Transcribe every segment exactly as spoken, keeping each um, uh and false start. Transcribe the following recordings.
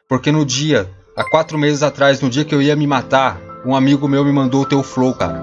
Porque no dia, há quatro meses atrás, no dia que eu ia me matar, um amigo meu me mandou o teu flow, cara.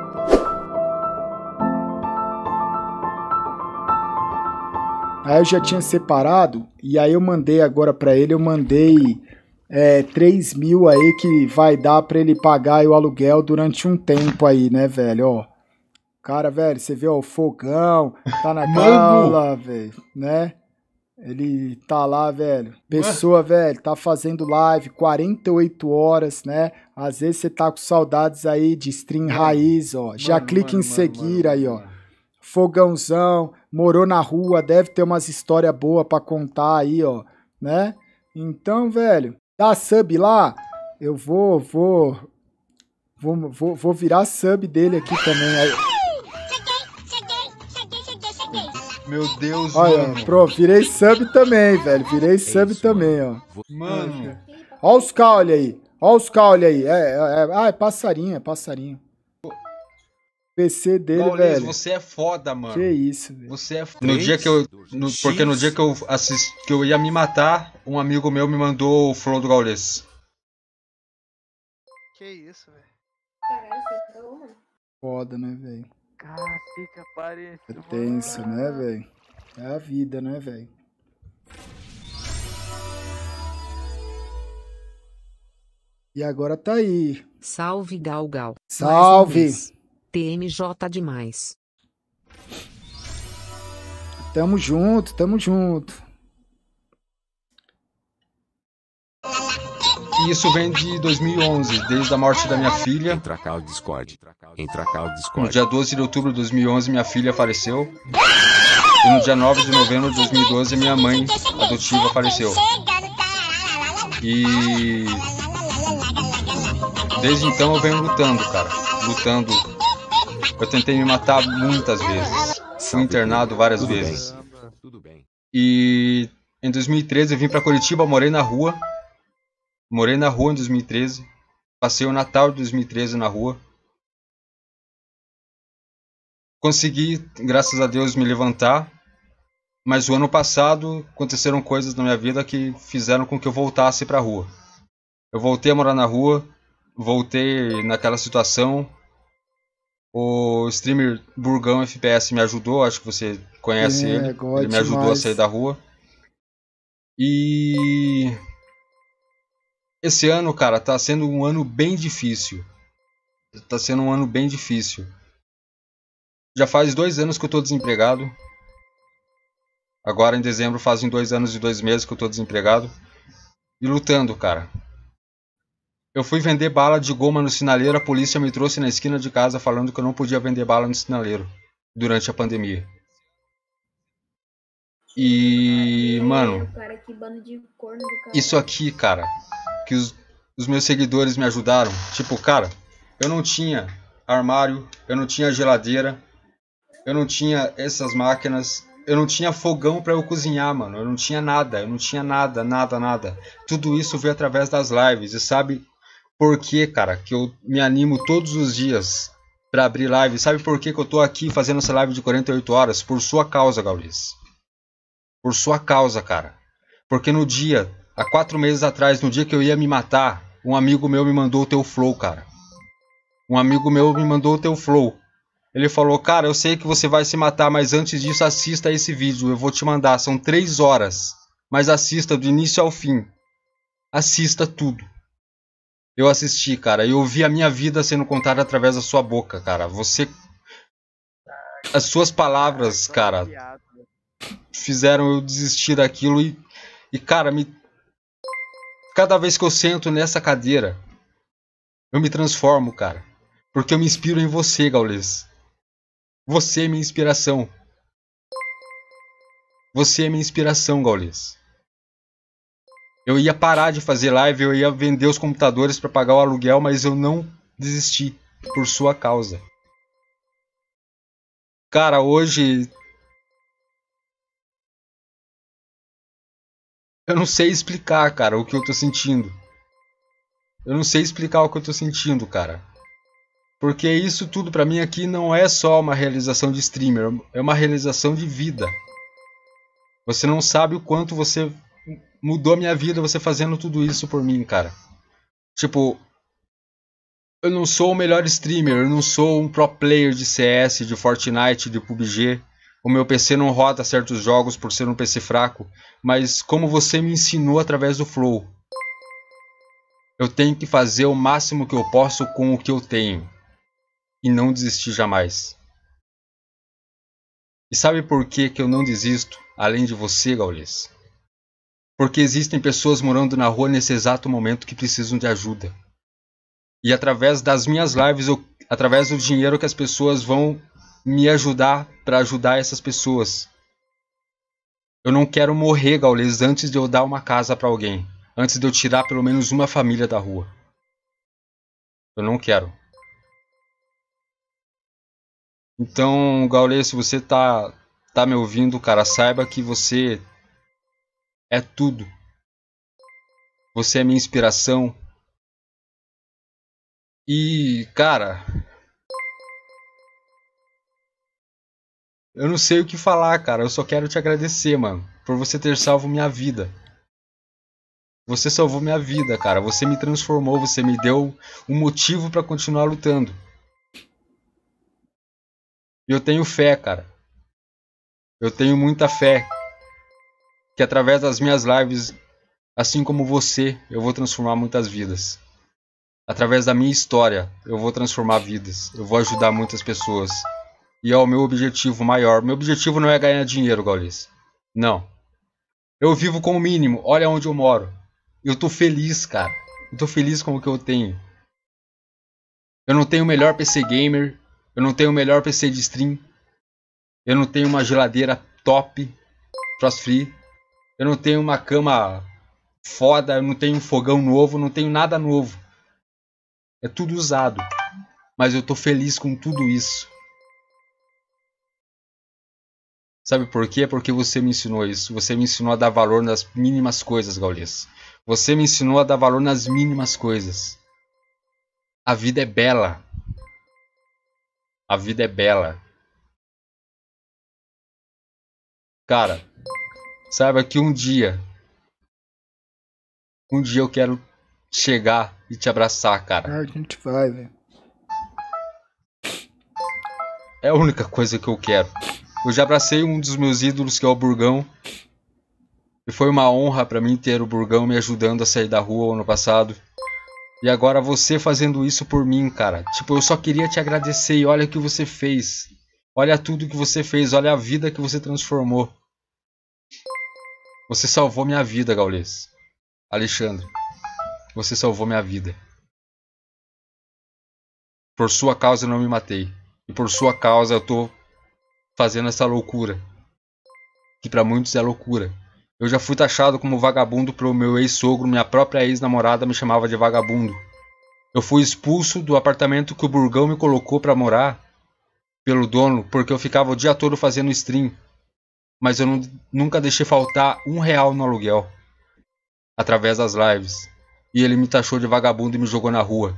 Aí eu já tinha separado, e aí eu mandei agora pra ele, eu mandei é, três mil aí que vai dar pra ele pagar o aluguel durante um tempo aí, né, velho, ó. Cara, velho, você vê, ó, o fogão, tá na gaula, velho, né? Ele tá lá, velho. Pessoa, velho, tá fazendo live quarenta e oito horas, né? Às vezes você tá com saudades aí de stream mano, raiz, ó. Já mano, clica mano, em seguir mano, aí, ó. Fogãozão, morou na rua, deve ter umas histórias boas pra contar aí, ó, né? Então, velho, dá sub lá, eu vou, vou, vou, vou, vou virar sub dele aqui também. Aí. Meu Deus, olha, mano. Pronto, virei sub também, velho. Virei sub é isso, também, mano. ó. Mano. Olha os caule aí. Olha os caule aí. É, é, é, ah, é passarinho, é passarinho. P C dele, Gaules, velho. Você é foda, mano. Que isso, velho. Você é foda. No dia que eu. No, porque no dia que eu assisti, que eu ia me matar, um amigo meu me mandou o flow do Gaules. Que isso, velho. Caralho, você falou, mano. Foda, né, velho? Cacete, aparece. É tenso, né, velho? É a vida, né, velho? E agora tá aí. Salve, Gal Gal. Salve. T M J demais. Tamo junto, tamo junto. E isso vem de dois mil e onze, desde a morte da minha filha. Entra cá o Discord. Entra cá o Discord. No dia doze de outubro de dois mil e onze, minha filha faleceu. E no dia nove de novembro de dois mil e doze, minha mãe adotiva faleceu. E desde então eu venho lutando, cara. Lutando. Eu tentei me matar muitas vezes. Fui internado várias Tudo vezes. Bem. Tudo bem. E em dois mil e treze eu vim pra Curitiba, morei na rua. Morei na rua em dois mil e treze. Passei o Natal de dois mil e treze na rua. Consegui, graças a Deus, me levantar. Mas o ano passado aconteceram coisas na minha vida que fizeram com que eu voltasse pra rua. Eu voltei a morar na rua. Voltei naquela situação. O streamer Burgão F P S me ajudou. Acho que você conhece é, ele. Ele me ajudou demais. a sair da rua. E esse ano, cara, tá sendo um ano bem difícil. Tá sendo um ano bem difícil. Já faz dois anos que eu tô desempregado. Agora em dezembro fazem dois anos e dois meses que eu tô desempregado. E lutando, cara. Eu fui vender bala de goma no sinaleiro. A polícia me trouxe na esquina de casa falando que eu não podia vender bala no sinaleiro durante a pandemia. E, mano, isso aqui, cara, que os, os meus seguidores me ajudaram. Tipo, cara, eu não tinha armário, eu não tinha geladeira, eu não tinha essas máquinas, eu não tinha fogão pra eu cozinhar, mano. Eu não tinha nada, eu não tinha nada, nada, nada. Tudo isso veio através das lives. E sabe por que, cara, que eu me animo todos os dias pra abrir live? Sabe por que que eu tô aqui fazendo essa live de quarenta e oito horas? Por sua causa, Gaules. Por sua causa, cara. Porque no dia, há quatro meses atrás, no dia que eu ia me matar, um amigo meu me mandou o teu flow, cara. Um amigo meu me mandou o teu flow. Ele falou, cara, eu sei que você vai se matar, mas antes disso assista esse vídeo. Eu vou te mandar, são três horas. Mas assista do início ao fim. Assista tudo. Eu assisti, cara. Eu ouvi a minha vida sendo contada através da sua boca, cara. Você... As suas palavras, cara, fizeram eu desistir daquilo e, e cara, me... cada vez que eu sento nessa cadeira, eu me transformo, cara. Porque eu me inspiro em você, Gaules. Você é minha inspiração. Você é minha inspiração, Gaules. Eu ia parar de fazer live, eu ia vender os computadores para pagar o aluguel, mas eu não desisti por sua causa. Cara, hoje eu não sei explicar, cara, o que eu tô sentindo. Eu não sei explicar o que eu tô sentindo, cara. Porque isso tudo pra mim aqui não é só uma realização de streamer, é uma realização de vida. Você não sabe o quanto você mudou a minha vida você fazendo tudo isso por mim, cara. Tipo, eu não sou o melhor streamer, eu não sou um pro player de C S, de Fortnite, de P U B G. O meu P C não roda certos jogos por ser um P C fraco, mas como você me ensinou através do Flow, eu tenho que fazer o máximo que eu posso com o que eu tenho e não desistir jamais. E sabe por que que eu não desisto, além de você, Gaules? Porque existem pessoas morando na rua nesse exato momento que precisam de ajuda. E através das minhas lives, eu, através do dinheiro que as pessoas vão me ajudar para ajudar essas pessoas. Eu não quero morrer, Gaules, antes de eu dar uma casa para alguém. Antes de eu tirar pelo menos uma família da rua. Eu não quero. Então, Gaules, se você tá, tá me ouvindo, cara, saiba que você é tudo. Você é minha inspiração. E, cara, eu não sei o que falar, cara. Eu só quero te agradecer, mano, por você ter salvo minha vida. Você salvou minha vida, cara. Você me transformou, você me deu um motivo pra continuar lutando. E eu tenho fé, cara. Eu tenho muita fé que através das minhas lives, assim como você, eu vou transformar muitas vidas. Através da minha história, eu vou transformar vidas. Eu vou ajudar muitas pessoas. E é o meu objetivo maior. Meu objetivo não é ganhar dinheiro, Gaules. Não. Eu vivo com o mínimo. Olha onde eu moro. Eu tô feliz, cara. Eu tô feliz com o que eu tenho. Eu não tenho o melhor P C gamer. Eu não tenho o melhor P C de stream. Eu não tenho uma geladeira top, frost free. Eu não tenho uma cama foda. Eu não tenho um fogão novo. Não tenho nada novo. É tudo usado. Mas eu tô feliz com tudo isso. Sabe por quê? Porque você me ensinou isso. Você me ensinou a dar valor nas mínimas coisas, Gaules. Você me ensinou a dar valor nas mínimas coisas. A vida é bela. A vida é bela. Cara, saiba que um dia, um dia eu quero chegar e te abraçar, cara. A gente vai, velho. É a única coisa que eu quero. Eu já abracei um dos meus ídolos, que é o Burgão. E foi uma honra pra mim ter o Burgão me ajudando a sair da rua ano passado. E agora você fazendo isso por mim, cara. Tipo, eu só queria te agradecer e olha o que você fez. Olha tudo que você fez, olha a vida que você transformou. Você salvou minha vida, Gaules. Alexandre, você salvou minha vida. Por sua causa eu não me matei. E por sua causa eu tô fazendo essa loucura. Que pra muitos é loucura. Eu já fui taxado como vagabundo pelo meu ex-sogro, minha própria ex-namorada me chamava de vagabundo. Eu fui expulso do apartamento que o Burgão me colocou pra morar pelo dono, porque eu ficava o dia todo fazendo stream. Mas eu não, nunca deixei faltar um real no aluguel. Através das lives. E ele me taxou de vagabundo e me jogou na rua.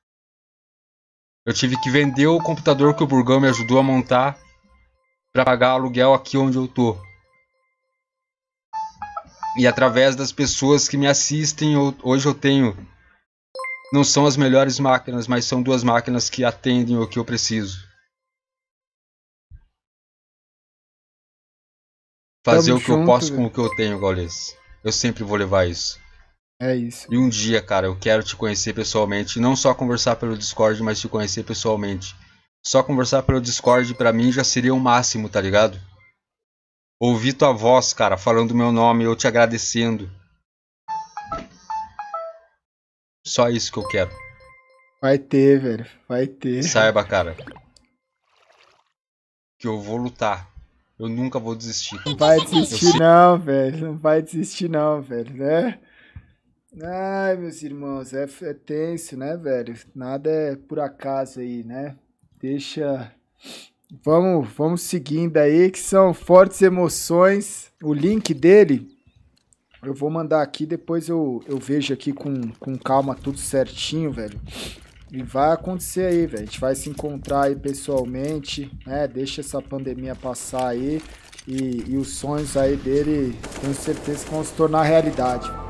Eu tive que vender o computador que o Burgão me ajudou a montar pra pagar aluguel aqui onde eu tô. E através das pessoas que me assistem, eu, hoje eu tenho... Não são as melhores máquinas, mas são duas máquinas que atendem o que eu preciso. Fazer Tamo o que eu junto, posso velho. com o que eu tenho, Gaules. Eu sempre vou levar isso. É isso. E um dia, cara, eu quero te conhecer pessoalmente. Não só conversar pelo Discord, mas te conhecer pessoalmente. Só conversar pelo Discord pra mim já seria o máximo, tá ligado? Ouvir tua voz, cara, falando meu nome, eu te agradecendo. Só isso que eu quero. Vai ter, velho. Vai ter. Saiba, cara, que eu vou lutar. Eu nunca vou desistir. Não vai Eu desistir sei- não, velho. Não vai desistir não, velho, né? Ai, meus irmãos, é, é tenso, né, velho? Nada é por acaso aí, né? Deixa... Vamos, vamos seguindo aí, que são fortes emoções. O link dele, eu vou mandar aqui, depois eu, eu vejo aqui com, com calma tudo certinho, velho. E vai acontecer aí, velho. A gente vai se encontrar aí pessoalmente, né? Deixa essa pandemia passar aí. E, e os sonhos aí dele, tenho certeza que vão se tornar realidade.